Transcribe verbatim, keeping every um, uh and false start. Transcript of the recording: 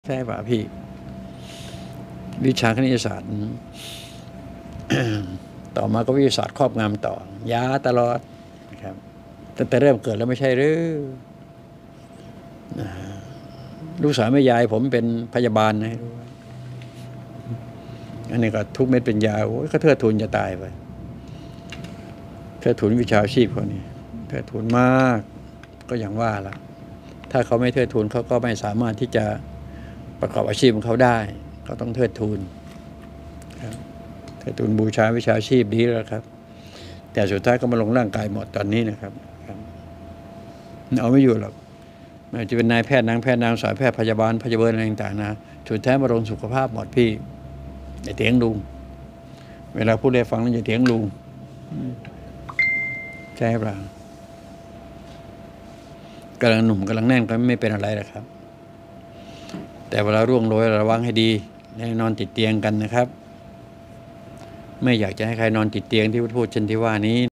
ใช่ป่ะพี่วิชาคณิตศาสตร์ ต่อมาก็วิทยาศาสตร์ครอบงำต่อยาตลอดนะครับตั้งแต่เริ่มเกิดแล้วไม่ใช่หรือลูกสาวแม่ยายผมเป็นพยาบาลนะอันนี้ก็ทุกเม็ดเป็นยาโอ้ยก็เทิดทูนจะตายไปเทิดทูนวิชาชีพเขานี่เทิดทูนมากก็อย่างว่าละถ้าเขาไม่เทิดทูนเขาก็ไม่สามารถที่จะประกอบอาชีพของเขาได้เขาต้องเทิดทูนครับเทิดทูนบูชาวิชาชีพดีแล้วครับแต่สุดท้ายก็มาลงร่างกายหมดตอนนี้นะครับเอาไม่อยู่หรอกไม่ว่าจะเป็นนายแพทย์นางแพทย์นางสาวแพทย์พยาบาลพยาบาลอะไรต่างๆนะสุดท้ายมาลงสุขภาพหมดพี่อย่าเถียงลุงเวลาพูดได้ฟังแล้วอย่าเถียงลุงใช่เปล่ากำลังหนุ่มกำลังแน่นก็ไม่เป็นอะไรหรอกครับแต่เวลาร่วงโรยระวังให้ดีให้นอนติดเตียงกันนะครับไม่อยากจะให้ใครนอนติดเตียงที่พูดเช่นที่ว่านี้